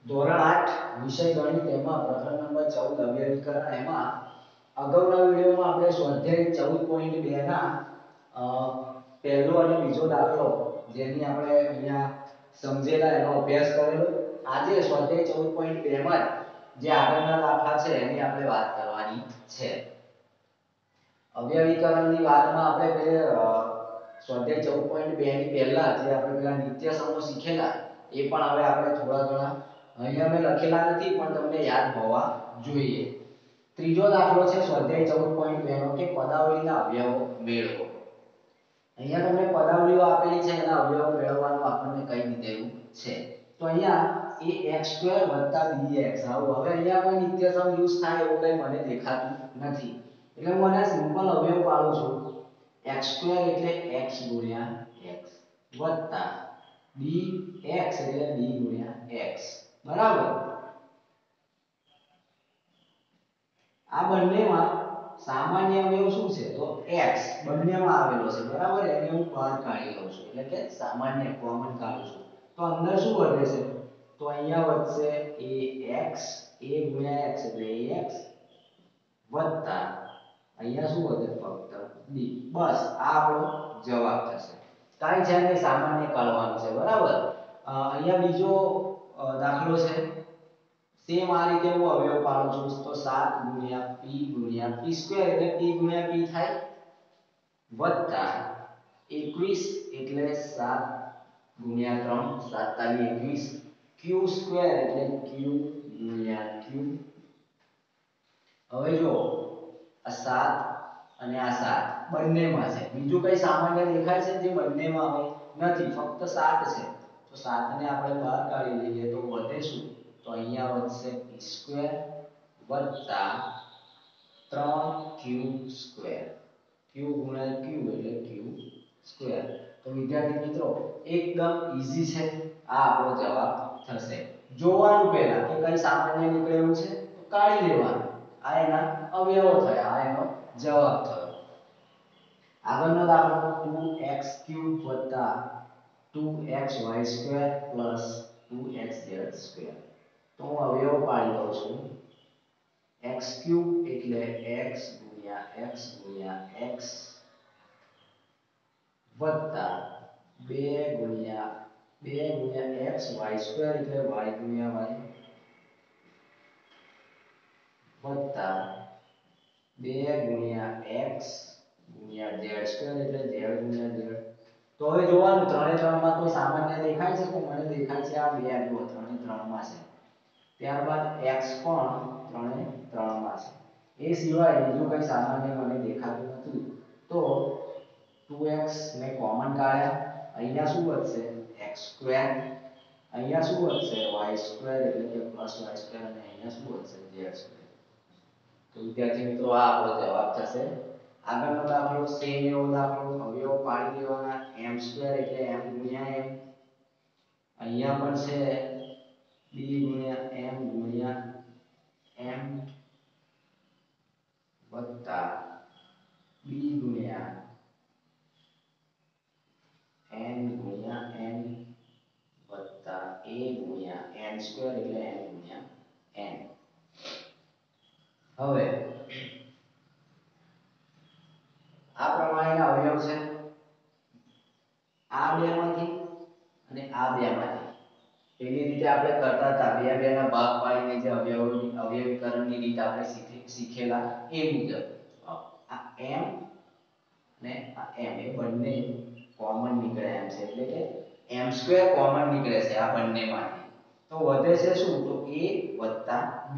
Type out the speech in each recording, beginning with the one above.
ધોરણ 8 વિષય ગણિત એમાં પ્રકરણ નંબર 14 અવયવીકરણ એમાં અગાઉના વિડિયોમાં આપણે સ્વાધ્યાય 14.2 ના પહેલો અને બીજો દાખલો જેની આપણે અહીંયા સમજેલા એનો અભ્યાસ કરેલો. આજે સ્વાધ્યાય 14.2 માં જે આગળના દાખલા છે એની આપણે વાત કરવાની છે. અવયવીકરણની વાતમાં આપણે સ્વાધ્યાય 14.2 ની પહેલા જે આપણે પેલા નિત્ય સમૂહ શીખેલા એ પણ હવે આપણે થોડા ઘણા અહીંયા મેં લખેલા નથી પણ તમને યાદ હોવા જોઈએ. ત્રીજો દાખલો છે સ્વાધ્યાય 14.2 નો કે પદાવલીના અવયવો મેળવો. અહીંયા તમને પદાવલીઓ આપેલી છે એના અવયવો મેળવવાનું આપણને કહી દીધેલું છે. તો અહીંયા ax2 bx આવું હવે અહીંયા કોઈ નિત્ય સમ યુઝ થાય એવું કંઈ મને દેખાતું નથી. એટલે હું આને સિમ્પલ અવયવ પાડું છું. x2 એટલે x ગુણ્યા x વત્તા bx એટલે b ગુણ્યા x બરાબર. આ બંનેમાં સામાન્ય અવયવ શું છે તો x બંનેમાં આવેલો છે બરાબર. એને હું બહાર કાઢી લઉં છું એટલે કે સામાન્ય કોમન કાઢું છું. તો અંદર શું વધે છે તો અહીંયા વધશે ax a ગુણ્યા x એટલે ax વત્તા અહીંયા શું વધે ફક્ત b. બસ આ આપણો જવાબ થશે. કાઈ છે ને સામાન્ય કાઢવાનું છે બરાબર. અહીંયા બીજો દાખલો છે. સેમ આ રીતે હું અવયવ પાડું છું તો 7 ગુણ્યા p ગુણ્યા p સ્ક્વેર એટલે p ગુણ્યા p થાય વત્તા 21 એટલે 7 ગુણ્યા 3 7 તાલી 21 q સ્ક્વેર એટલે q ગુણ્યા q. હવે જો આ 7 અને આ 7 બંનેમાં છે. બીજું કઈ સામાન્ય દેખાય છે જે બંનેમાં આવે નથી ફક્ત 7 છે. તો 7 ને આપણે બહાર કાઢી લઈએ તો વધે શું તો અહીંયા વધશે p સ્ક્વેર વત્તા 3q સ્ક્વેર q ગુણ્યા q એટલે q સ્ક્વેર. તો વિદ્યાર્થી મિત્રો એકદમ ઈઝી છે. આ આપણો જવાબ થશે. જોવાનું પહેલા કે કઈ સામાન્ય નીકળેલું છે તો કાઢી લેવાનું. આ એના અવયવો થયા. આ એનો જવાબ થયો. આગળનો દાખલો 2x³ 2xy² 2xz². તો હું અવયવ પાડી દઉં છું. x³ એટલે x ગુણ્યા x ગુણ્યા x વત્તા 2 ગુણ્યા x y² એટલે y ગુણ્યા y વત્તા 2 ગુણ્યા x ગુણ્યા z² એટલે z ગુણ્યા z. તો હવે જોવાનું ત્રણે ત્રણમાં કોઈ સામાન્ય દેખાય છે તો મને દેખાય છે આ બે જો ત્રણે ત્રણમાં છે. ત્યારબાદ x પણ ત્રણે ત્રણમાં છે. એ સિવાય બીજું કંઈ સામાન્ય મને દેખાતું નથી. તો 2x ને કોમન કાઢ્યા. અહીંયા શું વધશે x². અહીંયા શું વધશે y² એટલે કે +y² અને અહીંયા શું વધશે z². તો વિદ્યાર્થી મિત્રો આ આપણો જવાબ થશે. આગળનો દાખલો સેમ એવો દાખલો અવયવ પાડી દેવાના. m² એટલે m ગુણ્યા m. અહીંયા પણ છે b ગુણ્યા m ગુણ્યા m વત્તા b ગુણ્યા n ગુણ્યા n વત્તા a ગુણ્યા n² એટલે n ગુણ્યા n. હવે આ પ્રમાણેના અવયવ છે. આ બેમાંથી અને આ બેમાંથી એવી રીતે આપણે કરતા હતા. બે બેના ભાગ પાડીને જે અવયવીકરણની રીત આપણે શીખેલા એ મુજબ આ m ને આ m એ બંને કોમન નીકળે એમ છે. એટલે કે m² કોમન નીકળે છે આ બંનેમાંથી. તો વધે છે શું તો a + b.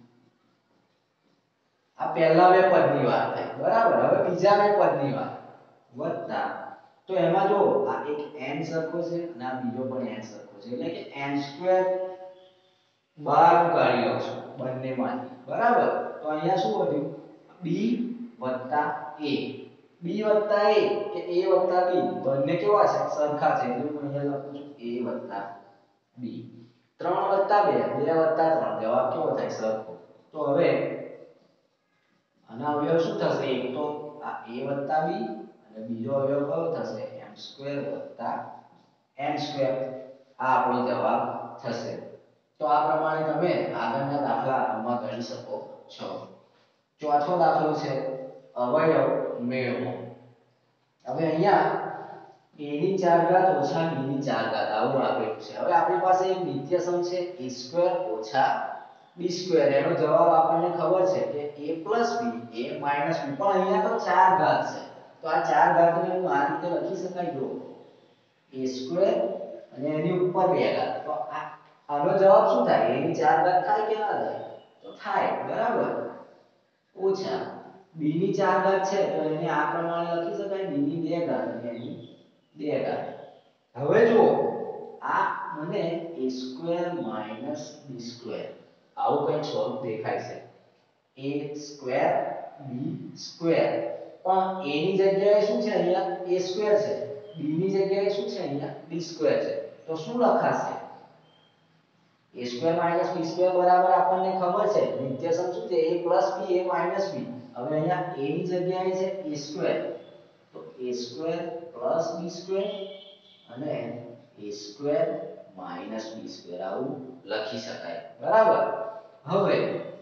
આ પહેલા બે પદની વાત થઈ બરાબર. હવે બીજા બે પદની વાત વત્તા તો એમાં જો આ એક n સરખો છે અને આ બીજો પણ n સરખો છે. એટલે કે n² બહાર કાઢી લઉં છું બંનેમાંથી બરાબર. તો અહીંયા શું વધ્યું b + a. b + a કે a + b બંને કેવા છે સરખા છે. એટલે હું અહીંયા લખું છું a + b. 3 + 2 2 + 3 જવાબ કેવો થાય સરખો. તો હવે આના અવયવ શું થશે એક તો આ a + b અને બીજો અવયવ કયો થશે m² + n². આ આપણો જવાબ થશે. તો આ પ્રમાણે તમે આગળના દાખલા આમાં ગણી શકો છો. ચોથો દાખલો છે અવયવ મેળવો. હવે અહીંયા a ની 4 ઘાત ઓછા b ની 4 ઘાત આવું આપેલું છે. હવે આપણી પાસે એક નિત્યસમ છે a² ઓછા b². એનો જવાબ આપણને ખબર છે કે a b a b, પણ અહીંયા તો 4 ઘાત છે. તો આ 4 ઘાતને હું આ રીતે લખી શકાય જો a² અને એની ઉપર 2 ઘાત. તો આનો જવાબ શું થાય? a ની 4 ઘાત થાય કે ના થાય? તો થાય, બરાબર. ઓછા b ની 4 ઘાત છે તો એને આ પ્રમાણે લખી શકાય b ની 2 ઘાત અને એની 2 ઘાત. હવે જો આ મને a² b² આવું કંઈક સ્વરૂપ દેખાય છે. a² b² પણ a ની જગ્યાએ શું છે? અહીંયા a² છે. b ની જગ્યાએ શું છે? અહીંયા b² છે. તો શું લખાશે? a² b² બરાબર આપણને ખબર છે નિત્યસમ શું છે a b a b. હવે અહીંયા a ની જગ્યાએ છે a², તો a² b² અને a² b² આવું લખી શકાય, બરાબર. હવે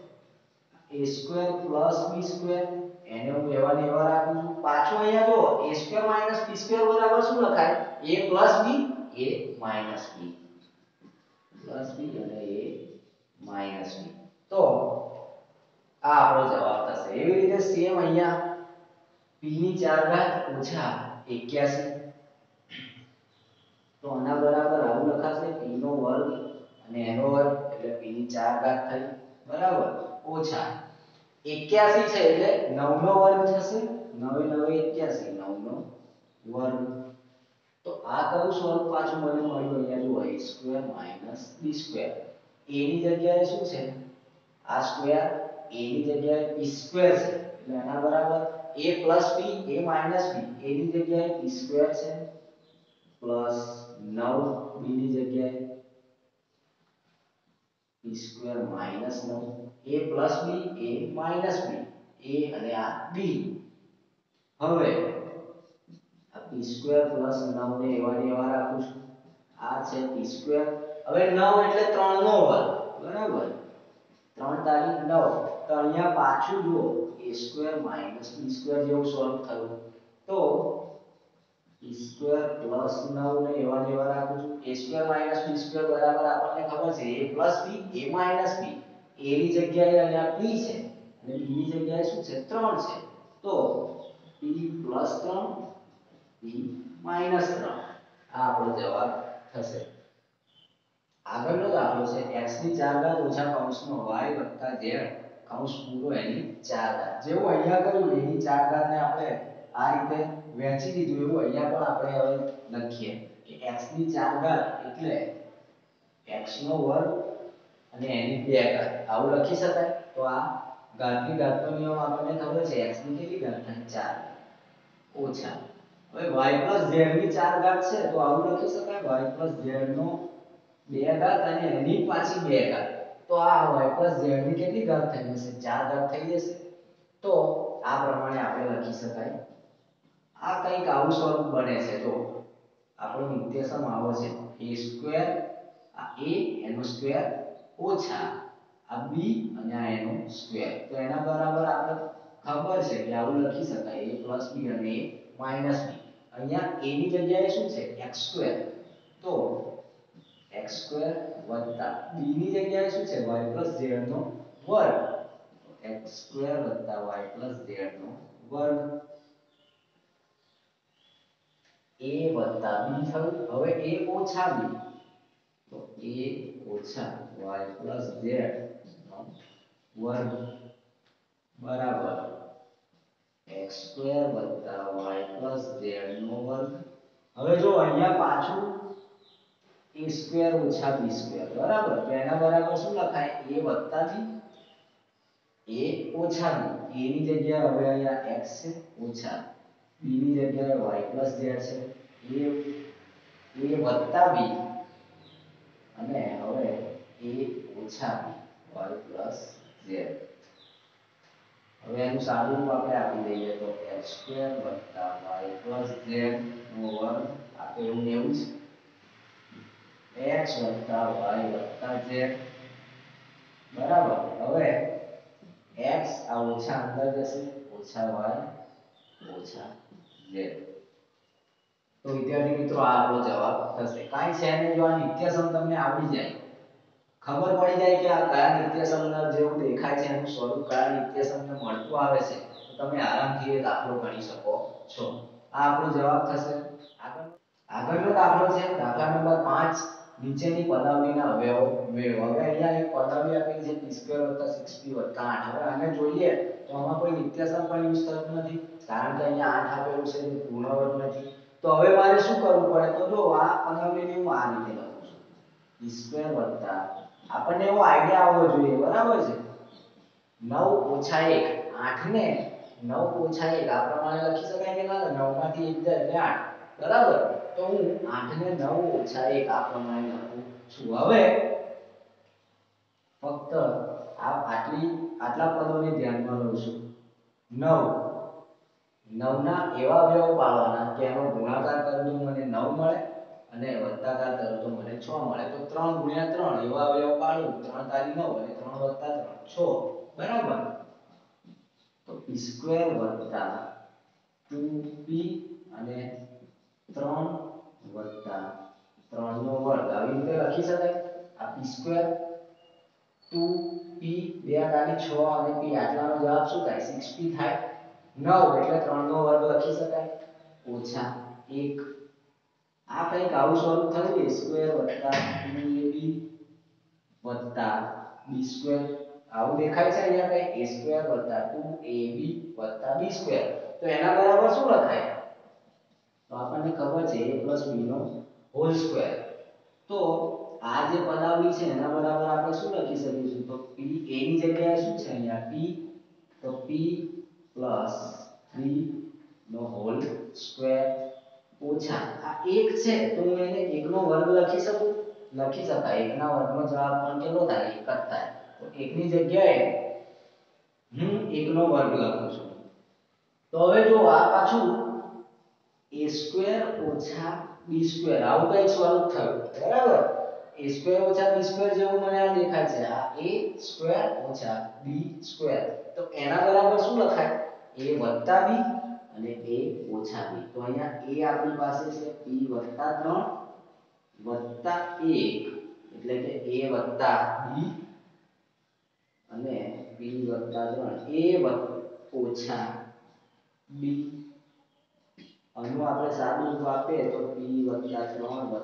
a² b² એને હું એવા ને એવા રાખું છું. પાછું અહીંયા જો a² b² બરાબર શું લખાય? a b a b અને a b. તો આ આપણો જવાબ થશે. એવી રીતે સેમ અહીંયા p ની 4 ઘાત ઓછા 81. તો આના બરાબર આવું લખાશે p નો વર્ગ અને એનો વર્ગ એટલે p ની 4 ઘાત થઈ, બરાબર. ઓછા 81 છે એટલે 9 નો વર્ગ થશે. 9 9 81, 9 નો વર્ગ. તો આ કયું સ્વરૂપ પાછું મને મળ્યું? અહીંયા જો a² b². a ની જગ્યાએ શું છે? આ સ્ક્વેર. a ની જગ્યાએ b² છે એટલે આના બરાબર a b a ની જગ્યાએ b² છે પ્લસ 9 b ની જગ્યાએ b² minus 9 a b a અને આ b. હવે આ p² પ્લસ 9 ને એવા ને એવા રાખું છું. આ છે p². હવે 9 એટલે 3 નો વર્ગ, બરાબર. 3 તારીખ 9. તો અહીંયા પાછું જુઓ a² b² જેવું સ્વરૂપ થયું. તો p² પ્લસ 9 ને એવા ને એવા રાખું છું. a² b² બરાબર આપણને ખબર છે a b a b. a ની જગ્યાએ અહીંયા p છે અને b ની જગ્યાએ શું છે? 3 છે. તો p પ્લસ 3 p માઈનસ 3 આ આપણો જવાબ થશે. આગળનો દાખલો છે x ની 4 ઘાત ઓછા કૌંસમાં y વત્તા z કૌંસ પૂરો એની 4 ઘાત. જેવું અહીંયા કર્યું એની 4 ઘાત ને આપણે આ રીતે વહેંચી દીધું એવું અહીંયા પણ આપણે હવે લખીએ કે x ની 4 ઘાત એટલે x નો વર્ગ અને એની 2 ઘાત આવું લખી શકાય. તો આ ઘાતની ઘાતનો નિયમ આપણને ખબર છે x ની કેટલી ઘાત થાય? 4 ઓછા. હવે y z ની 4 ઘાત છે તો આવું લખી શકાય y z નો 2 ઘાત અને એની પાછી 2 ઘાત. તો આ y z ની કેટલી ઘાત થઈ જશે? 4 ઘાત થઈ જશે. તો આ પ્રમાણે આપણે લખી શકાય. આ કંઈક આવું સ્વરૂપ બને છે. તો આપણો નિત્યસમ આવો છે a², આ a એનો સ્ક્વેર ઓછા આ b અને આ એનો સ્ક્વેર. તો એના બરાબર આપણે ખબર છે કે આવું લખી શકાય a b અને a b. અહીંયા a ની જગ્યાએ શું છે? x². તો x² વત્તા b ની જગ્યાએ શું છે? y z નો વર્ગ. x² વત્તા y z નો વર્ગ. a વત્તા b થયું. હવે a ઓછા b. તો a ઓછા y z નો વર્ગ બરાબર x² વત્તા y z નો વર્ગ. હવે જો અહીંયા પાછું a² ઓછા b², બરાબર. તો એના બરાબર શું લખાય? a વત્તા b a ઓછા b. a ની જગ્યાએ હવે અહીંયા x છે ઓછા b ની જગ્યાએ y z છે a વત્તા b અને હવે a ઓછા b y z. હવે એનું સાદું રૂપ આપણે આપી દઈએ તો x² વત્તા y z નો વર્ગ. આ તો એવું ને એવું જ x વત્તા y વત્તા z બરાબર. હવે x આ ઓછા અંદર જશે, ઓછા y ઓછા z. તો વિદ્યાર્થી મિત્રો આ આપણો જવાબ થશે. કાંઈ છે નહીં, જો આ નિત્યસમ તમને આવડી જાય, ખબર પડી જાય કે આ કયા નિત્યસમના જેવું દેખાય છે, એનું સ્વરૂપ કયા નિત્યસમને મળતું આવે છે, તો તમે આરામથી એ દાખલો ગણી શકો છો. આ આપણો જવાબ થશે. આગળનો દાખલો છે દાખલા નંબર 5. નીચેની પદાવલીના અવયવો મેળવો. હવે અહીંયા એક પદાવલી આપેલી છે p² + 6p + 8. હવે આને જોઈએ તો આમાં કોઈ નિત્યસમ પણ યુઝ થતું નથી, કારણ કે અહીંયા 8 આપેલું છે, જે પૂર્ણવર્ગ નથી. તો હવે મારે શું કરવું પડે, તો જો આ પદાવલીને હું આ રીતે લખું છું, p² + આપણને એવો આઈડિયા આવવો જોઈએ, બરાબર છે. 9 - 1 8 ને 9 - 1 આ પ્રમાણે લખી શકાય કે ના? 9 માંથી 1 જાય એટલે 8, બરાબર. તો હું 8 ને 9 - 1 આ પ્રમાણે લખું છું. હવે ફક્ત આટલા પદોને ધ્યાનમાં લઉં છું. 9 ના એવા અવયવો પાડવાના કે એનો ગુણાકાર કરું તો મને 9 મળે અને વત્તાકાર કરું તો મને 6 મળે. તો 3 × 3 એવા અવયવો પાડું, 3 તારી 9 અને 3 + 3 6, બરાબર. તો p² + 2p અને 3 + 3 નો વર્ગ આવી રીતે લખી શકાય. આ p² 2p 2 તારી 6 અને p આટલાનો જવાબ શું થાય? 6p થાય. 9 એટલે 3 નો વર્ગ લખી શકાય ઓછા 1. આ કંઈક આવું સ્વરૂપ થયું, a² + 2ab + b². આવું દેખાય છે અહીંયા કઈ? a² + 2ab + b². તો એના બરાબર શું લખાય? તો આપણને ખબર છે a + b નો હોલ સ્ક્વેર. તો આ જે પદાવલી છે એના બરાબર આપણે શું લખી શકીશું? તો p a ની જગ્યાએ શું છે અહીંયા? p. તો p + 3 નો હોલ સ્ક્વેર ઓછા આ 1 છે તો હું એને 1 નો વર્ગ લખી શકું? લખી શકાય. 1 ના વર્ગનો જવાબ પણ કેટલો થાય? 1 જ થાય. તો 1 ની જગ્યાએ હું 1 નો વર્ગ લખું છું. તો હવે જો આ પાછું a² - b² આવું કઈ સ્વરૂપ થયું, બરાબર. a² - b² જેવું મને આ દેખાય છે. આ a² - b². તો એના બરાબર શું લખાય? a + b અને a ઓછા b. તો અહીંયા a આપણી પાસે છે p + 3 + 1 એટલે કે a + b અને p + 3 a ઓછા b. આનું આપણે સાદું રૂપ આપીએ તો p + 3 + 1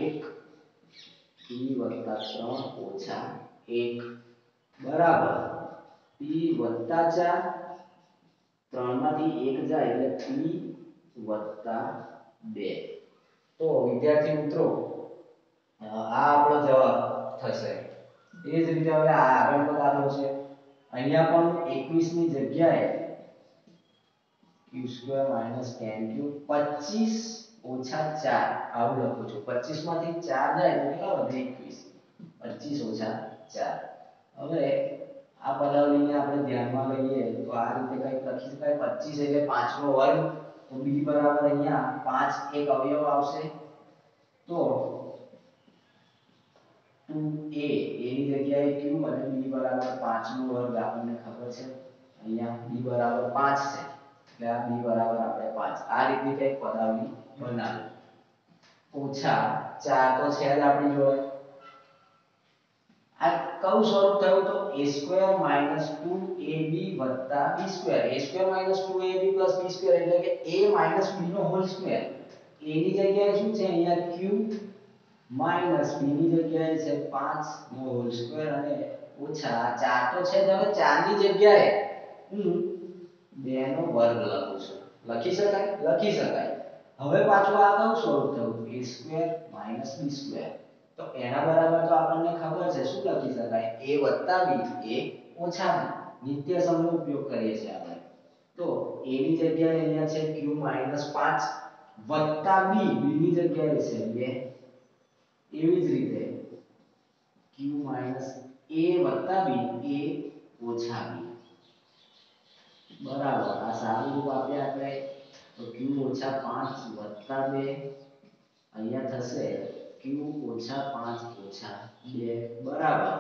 p + 3 ઓછા 1 બરાબર. p + 4 3 માંથી 1 જાય એટલે p + 2. તો વિદ્યાર્થી મિત્રો આ આપણો જવાબ થશે. એ જ રીતે હવે આ આગળનો દાખલો છે. અહીંયા પણ 21 ની જગ્યાએ q² - 10³ 25 ઓછા 4 આવું લખું છું. 25 માંથી 4 જાય તો કેટલા વધે? 21. 25 ઓછા 4. હવે આ પદાવલીને આપણે ધ્યાનમાં લઈએ તો આ રીતે કંઈક લખી શકાય. 25 એટલે 5 નો વર્ગ. તો b બરાબર અહીંયા 5 એક અવયવ આવશે. તો 2a ની જગ્યાએ q અને b બરાબર 5 નો વર્ગ આપણને ખબર છે. અહીંયા b બરાબર 5 છે. એટલે આ b બરાબર આપણે 5 આ રીતની કંઈક પદાવલી બનાવી. ઓછા 4 તો છે જ આપણી જોડે. આ કયું સ્વરૂપ થયું? તો a² - 2ab + b². a² - 2ab + b² એટલે કે a - b નો હોલ સ્ક્વેર. a ની જગ્યાએ શું છે અહીંયા? q માઈનસ b ની જગ્યાએ છે 5 નો હોલ સ્ક્વેર અને ઓછા 4 તો છે જ. હવે 4 ની જગ્યાએ હું 2 નો વર્ગ લખું છું. લખી શકાય? લખી શકાય. હવે પાછું આ કયું સ્વરૂપ થયું? a² - b². તો એના બરાબર તો આપણને ખબર છે શું લખી શકાય? a + b એ ઓછા b. નિત્યસમનો ઉપયોગ કરીએ છીએ આપણે. તો a ની જગ્યાએ અહીંયા છે q - 5 વત્તા b. b ની જગ્યાએ છે 2. એવી જ રીતે q - a + b એ ઓછા b બરાબર. આ સાદું રૂપ આપીએ આપણે તો q - 5 વત્તા 2 અહીંયા થશે q ઓછા 5 ઓછા 2 બરાબર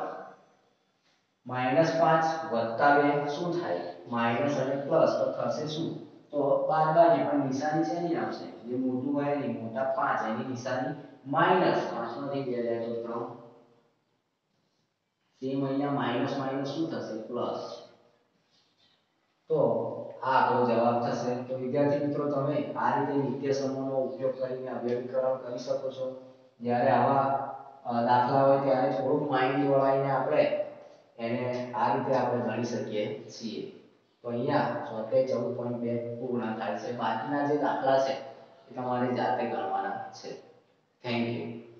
-5 વત્તા 2 શું થાય માઇનસ અને પ્લસ તો થશે શું તો બાદબાકી પણ નિશાની છે ની આવશે જે મોટું હોય એની મોટા 5 એની નિશાની -5 માંથી 2 જાય તો 3 સેમ અહીંયા માઇનસ માઇનસ શું થશે પ્લસ તો આ આપણો જવાબ થશે તો વિદ્યાર્થી મિત્રો તમે આ રીતે નિત્ય સમૂહનો ઉપયોગ કરીને અવયવીકરણ કરી શકો છો જ્યારે આવા દાખલા હોય ત્યારે થોડુંક માઇન્ડ વળાઈને આપણે એને આ રીતે આપણે ગણી શકીએ છીએ તો અહીંયા સ્વાધ્યાય 14.2 પૂર્ણ થાય છે બાકીના જે દાખલા છે એ તમારે જાતે ગણવાના છે થેન્ક યુ